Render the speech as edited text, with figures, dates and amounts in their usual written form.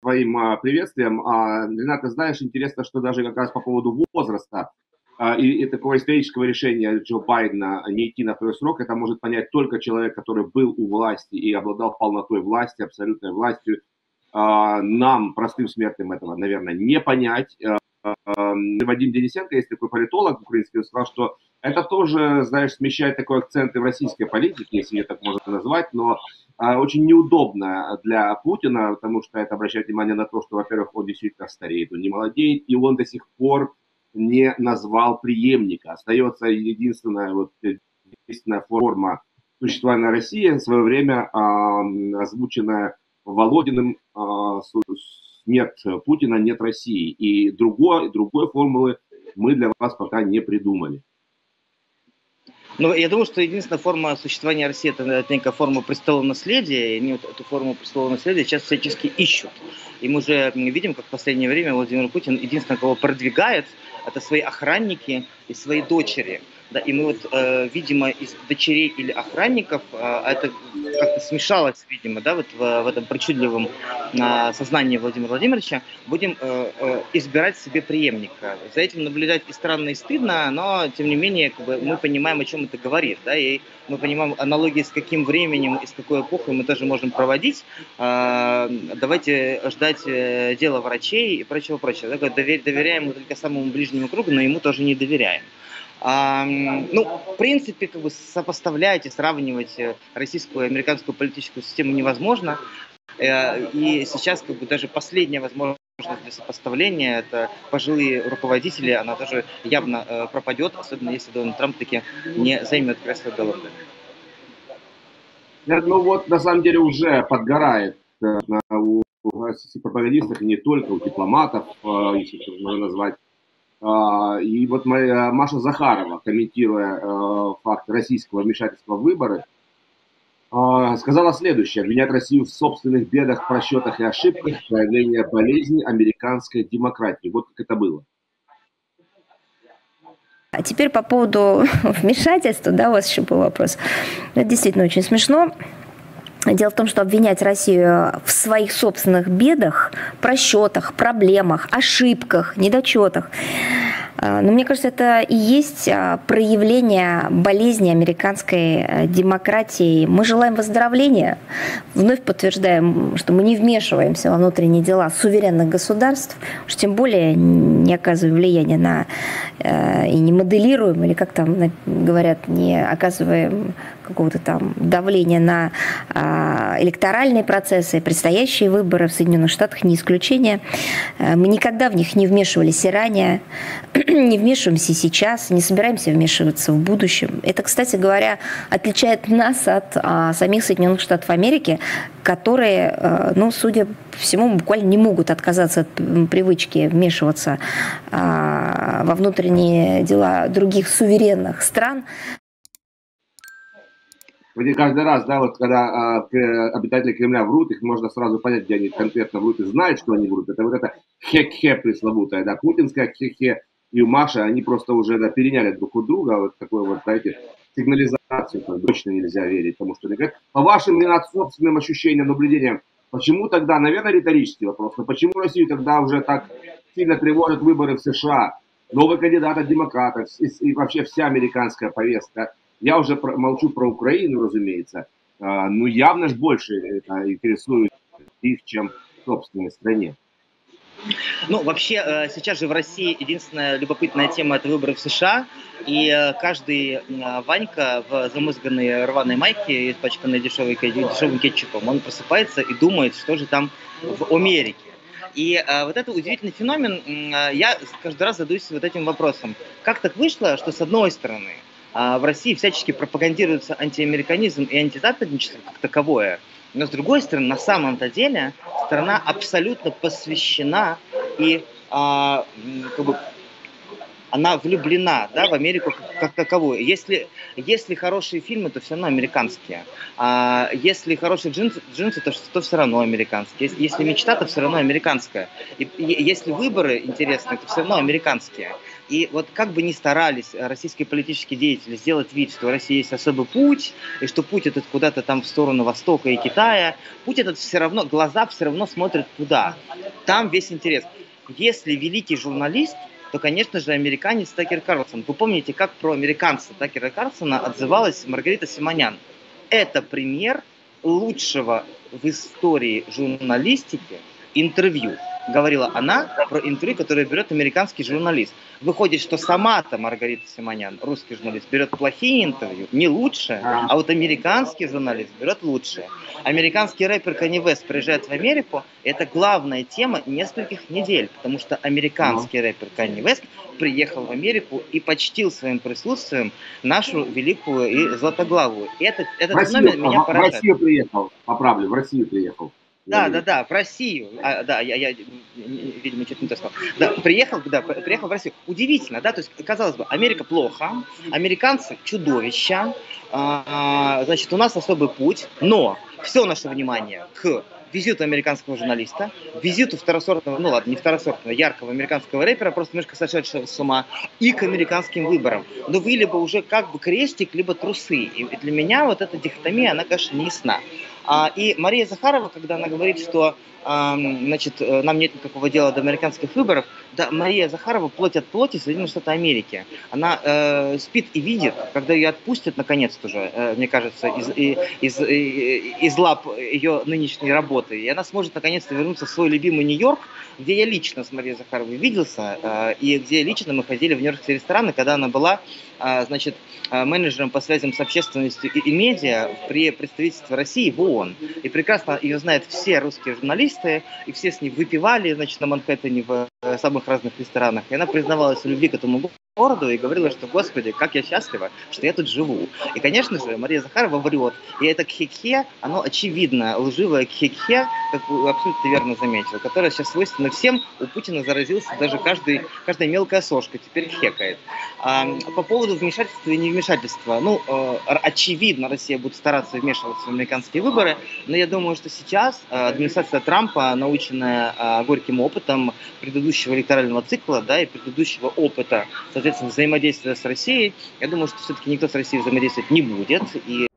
твоим приветствием. Ренат, ты знаешь, интересно, что даже как раз по поводу возраста и такого исторического решения Джо Байдена не идти на второй срок, это может понять только человек, который был у власти и обладал полнотой власти, абсолютной властью. Нам, простым смертным, этого, наверное, не понять. Вадим Денисенко, есть такой политолог украинский, он сказал, что это тоже, знаешь, смещает такой акцент и в российской политике, если ее так можно назвать, но очень неудобно для Путина, потому что это обращает внимание на то, что, во-первых, он действительно стареет, он не молодеет, и он до сих пор не назвал преемника. Остается единственная, единственная форма существования России в свое время, озвученная Володиным, нет Путина, нет России. И другой формулы мы для вас пока не придумали. Ну, я думаю, что единственная форма существования России – это некая форма престола наследия, и они вот эту форму престола наследия сейчас всячески ищут. И мы уже видим, как в последнее время Владимир Путин единственное, кого продвигает, это свои охранники и свои дочери. Да, и мы вот, видимо, из дочерей или охранников, это как-то смешалось, видимо, да, вот в этом причудливом сознании Владимира Владимировича, будем избирать себе преемника. За этим наблюдать и странно, и стыдно, но, тем не менее, как бы, мы понимаем, о чем это говорит, да, и мы понимаем аналогии, с каким временем и с какой эпохой мы тоже можем проводить. Давайте ждать дела врачей и прочего-прочего. Доверяем мы только самому ближнему кругу, но ему тоже не доверяем. Ну, в принципе, как бы сопоставлять и сравнивать российскую и американскую политическую систему невозможно. И сейчас как бы даже последняя возможность для сопоставления, это пожилые руководители, она тоже явно пропадет, особенно если Дональд Трамп таки не займет кресло Белого дома. Ну вот, на самом деле, уже подгорает у пропагандистов, и не только, у дипломатов, если это можно назвать. И вот Маша Захарова, комментируя факт российского вмешательства в выборы, сказала следующее: обвинять Россию в собственных бедах, просчетах и ошибках, проявление болезни американской демократии. Вот как это было. А теперь по поводу вмешательства, да, у вас еще был вопрос. Это действительно очень смешно. Дело в том, что обвинять Россию в своих собственных бедах, просчетах, проблемах, ошибках, недочетах, но мне кажется, это и есть проявление болезни американской демократии. Мы желаем выздоровления, вновь подтверждаем, что мы не вмешиваемся во внутренние дела суверенных государств, уж тем более не оказываем влияния на и не моделируем, или как там говорят, не оказываем какого-то там давления на электоральные процессы, предстоящие выборы в Соединенных Штатах не исключение. Мы никогда в них не вмешивались и ранее, не вмешиваемся сейчас, не собираемся вмешиваться в будущем. Это, кстати говоря, отличает нас от самих Соединенных Штатов Америки, которые, ну, судя по всему, буквально не могут отказаться от привычки вмешиваться во внутренние дела других суверенных стран. Каждый раз, да, вот когда обитатели Кремля врут, их можно сразу понять, где они конкретно врут и знают, что они врут. Это вот это хе-хе пресловутое, да, путинское хе-хе и Маша, они просто уже, да, переняли друг у друга вот такую вот, знаете, сигнализацию, точно нельзя верить тому, что они говорят. По вашим, Ренат, собственным ощущениям, наблюдениям, почему тогда, наверное, риторический вопрос, но почему Россию тогда уже так сильно тревожат выборы в США, новый кандидат от демократов и вообще вся американская повестка? Я уже молчу про Украину, разумеется, но явно же больше это интересует их, чем в собственной стране. Ну, вообще, сейчас же в России единственная любопытная тема – это выборы в США, и каждый Ванька в замызганной рваной майке, испачканной дешевым кетчупом, он просыпается и думает, что же там в Америке. И вот это удивительный феномен, я каждый раз задаюсь вот этим вопросом. Как так вышло, что с одной стороны в России всячески пропагандируется антиамериканизм и антизападничество как таковое, но с другой стороны, на самом-то деле, страна абсолютно посвящена и как бы, она влюблена, да, в Америку как таковую. Если хорошие фильмы, то все равно американские. Если хорошие джинсы, то все равно американские. Если мечта, то все равно американская. И если выборы интересные, то все равно американские. И вот как бы ни старались российские политические деятели сделать вид, что у России есть особый путь, и что путь этот куда-то там в сторону Востока и Китая, путь этот все равно, глаза все равно смотрят туда. Там весь интерес. Если великий журналист, то, конечно же, американец Такер Карлсон. Вы помните, как про американца Такера Карлсона отзывалась Маргарита Симонян? Это пример лучшего в истории журналистики интервью. Говорила она про интервью, которое берет американский журналист. Выходит, что сама-то Маргарита Симонян, русский журналист, берет плохие интервью, не лучшие, а вот американский журналист берет лучшие. Американский рэпер Канье Уэст приезжает в Америку, и это главная тема нескольких недель, потому что американский рэпер Канье Уэст приехал в Америку и почтил своим присутствием нашу великую и златоглавую. И этот феномен меня поражает. В Россию приехал, поправлю, в Россию приехал. Да, в Россию. Я видимо, что-то не то сказал. Да, приехал в Россию. Удивительно, да, то есть, казалось бы, Америка плохо, американцы чудовища, значит, у нас особый путь, но все наше внимание к визиту американского журналиста, визиту второсортного, ну ладно, не второсортного, яркого американского рэпера, просто немножко сошедшего с ума, и к американским выборам. Но вы либо уже как бы крестик, либо трусы. И для меня вот эта дихотомия, она, конечно, не ясна. И Мария Захарова, когда она говорит, что значит, нам нет никакого дела до американских выборов, да, Мария Захарова плоть от плоти Соединенных Штатов Америки. Она спит и видит, когда ее отпустят наконец-то уже, мне кажется, из лап ее нынешней работы. И она сможет наконец-то вернуться в свой любимый Нью-Йорк, где я лично с Марией Захаровой виделся, и где лично мы ходили в нью-йоркские рестораны, когда она была, значит, менеджером по связям с общественностью и медиа при представительстве России в ООН. И прекрасно ее знают все русские журналисты, и все с ней выпивали, значит, на Манхэттене в самых разных ресторанах. И она признавалась в любви к этому городу и говорила, что, господи, как я счастлива, что я тут живу. И, конечно же, Мария Захарова врет. И это кхе-кхе, оно очевидно лживое кхе-кхе, как вы абсолютно верно заметили, которое сейчас свойственно всем. У Путина заразился даже каждая мелкая сошка, теперь хекает. По поводу вмешательства и невмешательства. Ну, очевидно, Россия будет стараться вмешиваться в американские выборы, но я думаю, что сейчас администрация Трампа, наученная горьким опытом предыдущего электорального цикла, да, и предыдущего опыта, соответственно, взаимодействия с Россией, я думаю, что все-таки никто с Россией взаимодействовать не будет, и